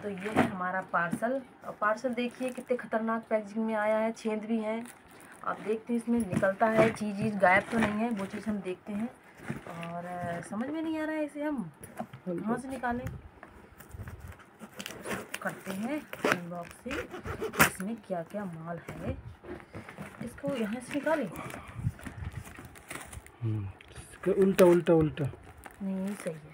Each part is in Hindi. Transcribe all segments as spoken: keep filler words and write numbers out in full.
तो ये है हमारा पार्सल। और पार्सल देखिए कितने खतरनाक पैकेजिंग में आया है, छेद भी हैं। आप देखते हैं इसमें निकलता है चीज़ चीज़ गायब तो नहीं है, वो चीज़ हम देखते हैं। और समझ में नहीं आ रहा है इसे हम कहाँ से निकालें। करते हैं अनबॉक्सिंग, इसमें क्या क्या माल है। इसको यहाँ से निकालें, उल्टा उल्टा उल्टा नहीं सही है।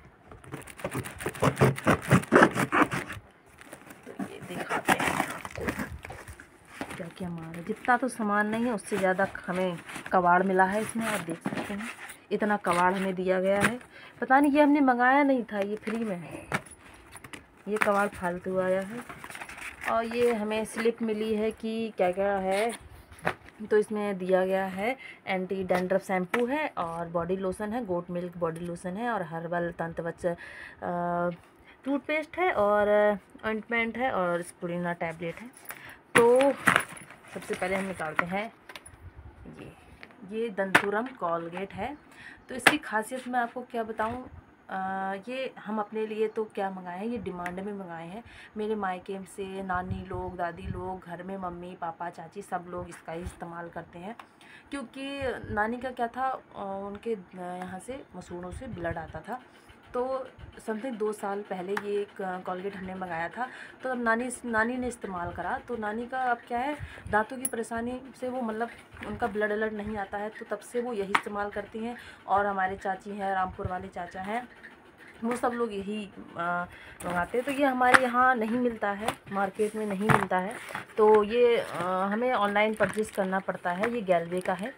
तो ये दिखाते हैं आपको क्या क्या माल है। जितना तो सामान नहीं है उससे ज़्यादा हमें कबाड़ मिला है इसमें। आप देख सकते हैं इतना कबाड़ हमें दिया गया है। पता नहीं ये हमने मंगाया नहीं था, ये फ्री में है। ये कबाड़ फालतू आया है। और ये हमें स्लिप मिली है कि क्या क्या है। तो इसमें दिया गया है एंटी डैंड्रफ शैम्पू है और बॉडी लोशन है, गोट मिल्क बॉडी लोशन है और हर्बल तंतवच टूथपेस्ट है और ऑइंटमेंट है और स्पुलिना टैबलेट है। तो सबसे पहले हम निकालते हैं ये ये दंतुरम कोलगेट है। तो इसकी खासियत मैं आपको क्या बताऊं। आ, ये हम अपने लिए तो क्या मंगाए हैं, ये डिमांड में मंगाए हैं। मेरे मायके से नानी लोग, दादी लोग, घर में मम्मी पापा चाची सब लोग इसका ही इस्तेमाल करते हैं। क्योंकि नानी का क्या था, उनके यहाँ से मसूड़ों से ब्लड आता था। तो समथिंग दो साल पहले ये एक कोलगेट हमने मंगाया था। तो अब नानी नानी ने इस्तेमाल करा तो नानी का अब क्या है, दांतों की परेशानी से वो मतलब उनका ब्लड अलर्ट नहीं आता है, तो तब से वो यही इस्तेमाल करती हैं। और हमारे चाची हैं, रामपुर वाले चाचा हैं, वो सब लोग यही मंगाते हैं। तो ये हमारे यहाँ नहीं मिलता है, मार्केट में नहीं मिलता है। तो ये आ, हमें ऑनलाइन परचेज़ करना पड़ता है। ये गैलवे का है।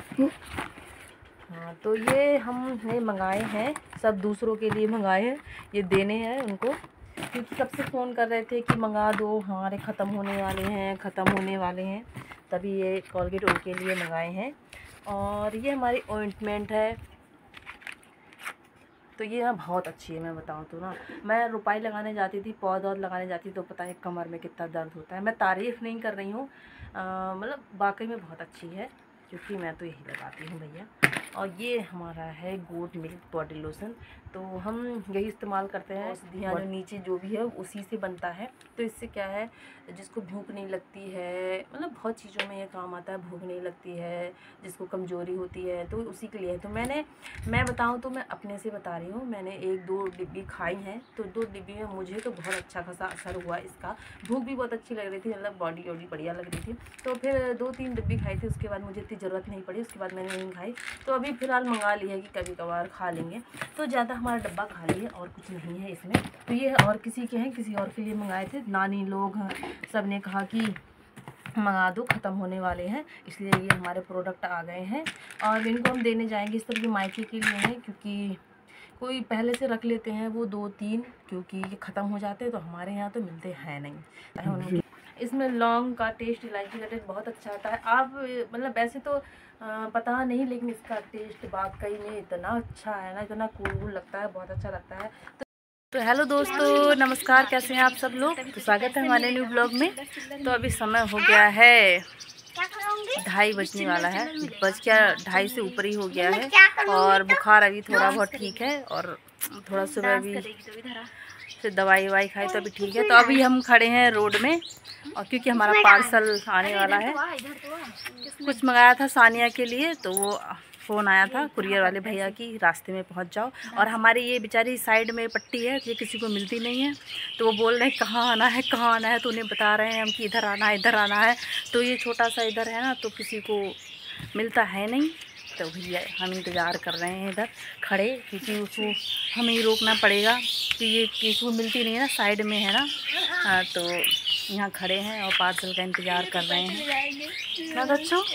हाँ, तो ये हमने मंगाए हैं, सब दूसरों के लिए मंगाए हैं, ये देने हैं उनको। क्योंकि सबसे फ़ोन कर रहे थे कि मंगा दो, हमारे ख़त्म होने वाले हैं ख़त्म होने वाले हैं तभी ये कोलगेट उनके लिए मंगाए हैं। और ये हमारी ऑइंटमेंट है। तो ये ना बहुत अच्छी है, मैं बताऊँ तो ना, मैं रुपाई लगाने जाती थी, पौध वौध लगाने जाती थी, तो पता है कमर में कितना दर्द होता है। मैं तारीफ़ नहीं कर रही हूँ, मतलब वाकई में बहुत अच्छी है, क्योंकि मैं तो यही लगाती हूँ भैया। और ये हमारा है गोट मिल्क बॉडी लोशन। तो हम यही इस्तेमाल करते हैं। औषधियाँ जो नीचे जो भी है उसी से बनता है। तो इससे क्या है, जिसको भूख नहीं लगती है, मतलब बहुत चीज़ों में ये काम आता है, भूख नहीं लगती है, जिसको कमज़ोरी होती है, तो उसी के लिए। तो मैंने मैं बताऊँ तो मैं अपने से बता रही हूँ, मैंने एक दो डिब्बी खाई हैं। तो दो डिब्बी में मुझे तो बहुत अच्छा खासा असर हुआ इसका। भूख भी बहुत अच्छी लग रही थी, मतलब बॉडी वॉडी बढ़िया लग रही थी। तो फिर दो तीन डिब्बी खाई थी, उसके बाद मुझे इतनी ज़रूरत नहीं पड़ी, उसके बाद मैंने नहीं खाई। तो अभी फ़िलहाल मंगा ली है कि कभी कभार खा लेंगे। तो ज़्यादा हमारा डब्बा खाली है और कुछ नहीं है इसमें। तो ये और किसी के हैं, किसी और के लिए मंगाए थे। नानी लोग सब ने कहा कि मंगा दो, ख़त्म होने वाले हैं, इसलिए ये हमारे प्रोडक्ट आ गए हैं और इनको हम देने जाएंगे। इस तरह के मायके के लिए हैं, क्योंकि कोई पहले से रख लेते हैं वो दो तीन, क्योंकि ये ख़त्म हो जाते हैं। तो हमारे यहाँ तो मिलते हैं नहीं। इसमें लौंग का टेस्ट, इलायची का टेस्ट बहुत अच्छा आता है। आप मतलब वैसे तो आ, पता नहीं, लेकिन इसका टेस्ट वाकई में इतना अच्छा है ना, इतना कूल लगता है, बहुत अच्छा लगता है। तो तो हेलो दोस्तों, नमस्कार, कैसे हैं आप सब लोग। तो स्वागत है हमारे न्यू ब्लॉग में। तो अभी समय हो गया है, ढाई बजने वाला है, बज क्या ढाई से ऊपर ही हो गया है। और बुखार अभी थोड़ा बहुत ठीक है और थोड़ा सुबह भी फिर दवाई ववाई खाई तो अभी ठीक है। तो अभी हम खड़े हैं रोड में, और क्योंकि हमारा पार्सल आने वाला है। कुछ मंगाया था सानिया के लिए, तो वो फ़ोन आया था कुरियर वाले भैया की, रास्ते में पहुंच जाओ। और हमारी ये बेचारी साइड में पट्टी है, ये किसी को मिलती नहीं है। तो वो बोल रहे हैं कहाँ आना है कहाँ आना है, तो उन्हें बता रहे हैं हम कि इधर आना है इधर आना है। तो ये छोटा सा इधर है ना, तो किसी को मिलता है नहीं। तो भैया हम इंतज़ार कर रहे हैं इधर खड़े, क्योंकि उसको हमें ही रोकना पड़ेगा कि ये किसी को मिलती नहीं है ना, साइड में है ना। हाँ, तो यहाँ खड़े हैं और पार्सल का इंतज़ार कर रहे हैं ना बच्चों।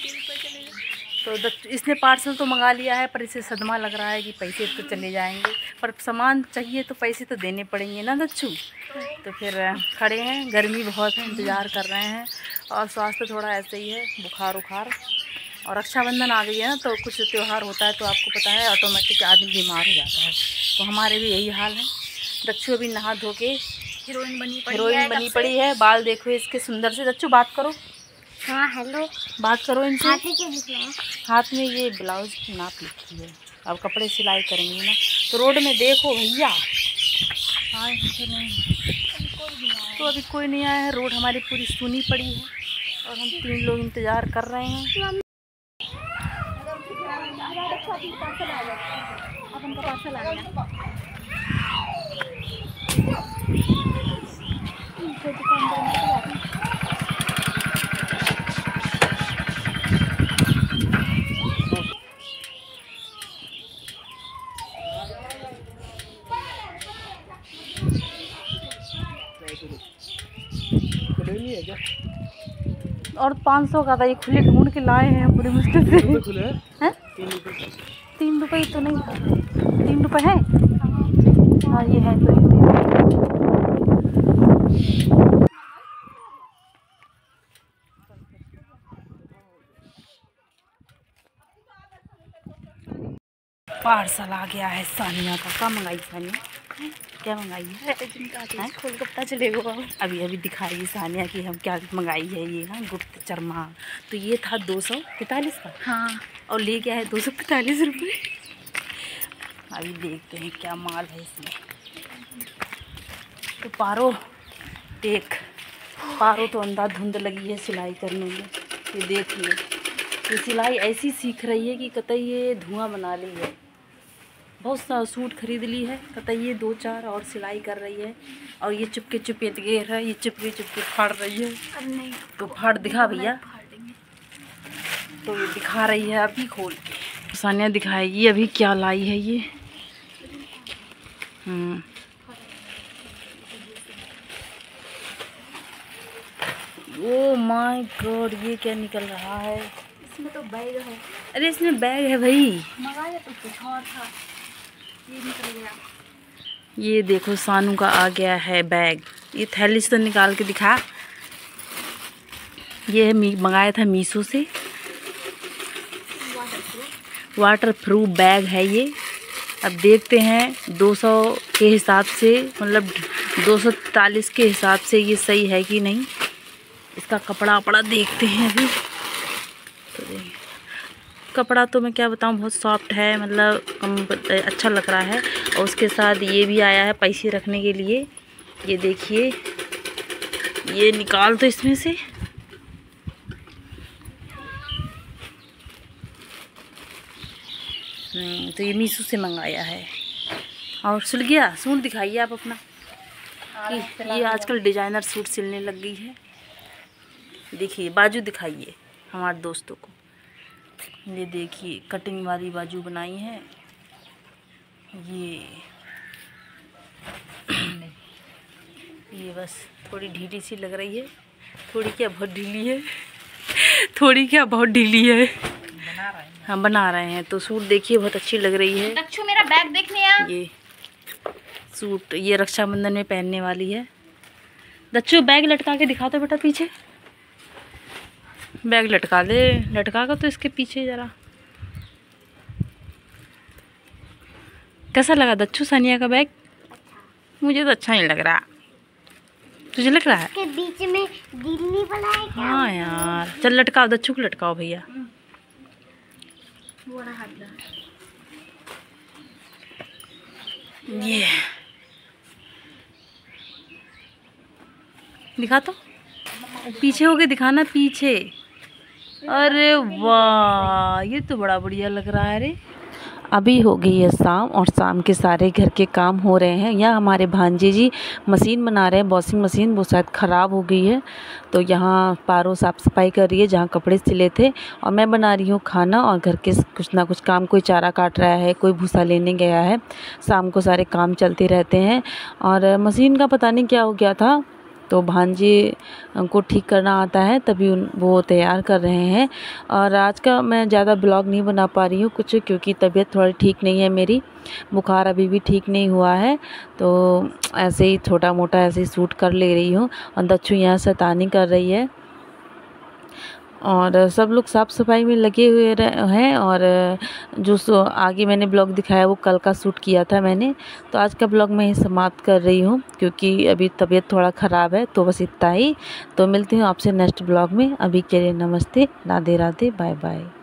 तो इसने पार्सल तो मंगा लिया है, पर इसे सदमा लग रहा है कि पैसे तो चले जाएंगे, पर सामान चाहिए तो पैसे तो देने पड़ेंगे ना दच्चू। तो फिर खड़े हैं, गर्मी बहुत है, इंतज़ार कर रहे हैं। और स्वास्थ्य थोड़ा ऐसे ही है, बुखार उखार। और रक्षाबंधन आ गई है ना, तो कुछ त्यौहार होता है तो आपको पता है ऑटोमेटिक आदमी बीमार हो जाता है। तो हमारे भी यही हाल है। दच्चू अभी नहा धो के हीरोइन बनी पड़ी हीरोइन है, बनी पड़ी है। बाल देखो इसके सुंदर से। दच्चू बात करो। हाँ हेलो, बात करो इनसे। हाथ में क्या लिखा है? हाथ में ये ब्लाउज की नाप लिखी है। अब कपड़े सिलाई करेंगे ना, तो रोड में देखो भैया आए तो नहीं, तो अभी कोई नहीं आया है। रोड हमारी पूरी सुनी पड़ी है और हम तीन लोग इंतज़ार कर रहे हैं। और पाँच सौ का था, ये खुले ढूंढ के लाए हैं पूरी मुश्किल से। हैं? तीन रुपये तो नहीं था, तीन रुपये है। हाँ ये है तो पार्सल आ गया है सानिया का। क्या मंगाई सानिया? क्या मंगाई है? खोल के पता चलेगा। अभी अभी दिखाई सानिया की हम क्या मंगाई है। ये हाँ गुप्त चरमा। तो ये था दो सौ पैंतालीस का। हाँ और ले गया है दो सौ पैंतालीस रुपये। अभी देखते हैं क्या माल है इसमें। तो पारो देख, पारो तो अंधाधुंध लगी है सिलाई करने में। ये देखिए, ये सिलाई ऐसी सीख रही है कि कतई ये धुआं बना ली है। बहुत सा सूट खरीद ली है, कतई ये दो चार और सिलाई कर रही है। और ये चुपके चुपके घेर है, ये चुपके चुपके फाड़ रही है। अब नहीं तो फाड़ दिखा भैया। तो ये दिखा रही है अभी खोल के। सानिया दिखाएगी अभी क्या लाई है ये। हम्म ओ माय गॉड, ये क्या निकल रहा है? इसमें तो बैग है। अरे इसमें बैग है भाई। मंगाया तो कुछ और था, ये निकल गया। ये देखो सानू का आ गया है बैग। ये थैली से तो निकाल के दिखा। ये है मंगाया था मीशो से, वाटर प्रूफ बैग है ये। अब देखते हैं दो सौ के हिसाब से, मतलब दो सौ पैंतालीस के हिसाब से ये सही है कि नहीं। इसका कपड़ा वपड़ा देखते हैं अभी। तो कपड़ा तो मैं क्या बताऊँ, बहुत सॉफ्ट है, मतलब कम अच्छा लग रहा है। और उसके साथ ये भी आया है पैसे रखने के लिए। ये देखिए, ये निकाल तो इसमें से। तो ये मीशो से मंगाया है। और सिल गया सूट दिखाइए आप अपना। ये आजकल डिजाइनर सूट सिलने लग गई है। देखिए बाजू दिखाइए हमारे दोस्तों को। ये देखिए कटिंग वाली बाजू बनाई है। ये ये बस थोड़ी ढीली सी लग रही है। थोड़ी क्या बहुत ढीली है, थोड़ी क्या बहुत ढीली है। बना रहे हैं, हाँ बना रहे हैं। तो सूट देखिए बहुत अच्छी लग रही है। दक्षु मेरा बैग देखने आ। ये सूट ये रक्षाबंधन में पहनने वाली है। दक्षु बैग लटका के दिखा दो बेटा पीछे। बैग लटका दे, लटका कर तो इसके पीछे ज़रा। कैसा लगा दक्षु सानिया का बैग? मुझे तो अच्छा नहीं लग रहा, तुझे लग रहा है? के बीच में दिल्ली वाला है क्या? हाँ यार, चल लटकाओ, दक्षु को लटकाओ भैया। ये दिखा तो, पीछे होके दिखाना, पीछे। अरे वाह, ये तो बड़ा बढ़िया लग रहा है रे। अभी हो गई है शाम और शाम के सारे घर के काम हो रहे हैं। यहाँ हमारे भांजे जी मशीन बना रहे हैं, वॉशिंग मशीन, वो शायद ख़राब हो गई है। तो यहाँ पारो साफ़ सफाई कर रही है जहाँ कपड़े सिले थे, और मैं बना रही हूँ खाना। और घर के कुछ ना कुछ काम, कोई चारा काट रहा है, कोई भूसा लेने गया है। शाम को सारे काम चलते रहते हैं। और मशीन का पता नहीं क्या हो गया था, तो भांजे को ठीक करना आता है, तभी उन वो तैयार कर रहे हैं। और आज का मैं ज़्यादा ब्लॉग नहीं बना पा रही हूँ कुछ, क्योंकि तबीयत थोड़ी ठीक नहीं है मेरी। बुखार अभी भी ठीक नहीं हुआ है, तो ऐसे ही छोटा मोटा ऐसे ही शूट कर ले रही हूँ। और दक्षु यहाँ शैतानी कर रही है। और सब लोग साफ़ सफाई में लगे हुए हैं। और जो आगे मैंने ब्लॉग दिखाया वो कल का शूट किया था मैंने। तो आज का ब्लॉग मैं ही समाप्त कर रही हूँ, क्योंकि अभी तबीयत थोड़ा ख़राब है। तो बस इतना ही। तो मिलती हूँ आपसे नेक्स्ट ब्लॉग में। अभी के लिए नमस्ते, राधे राधे, बाय बाय।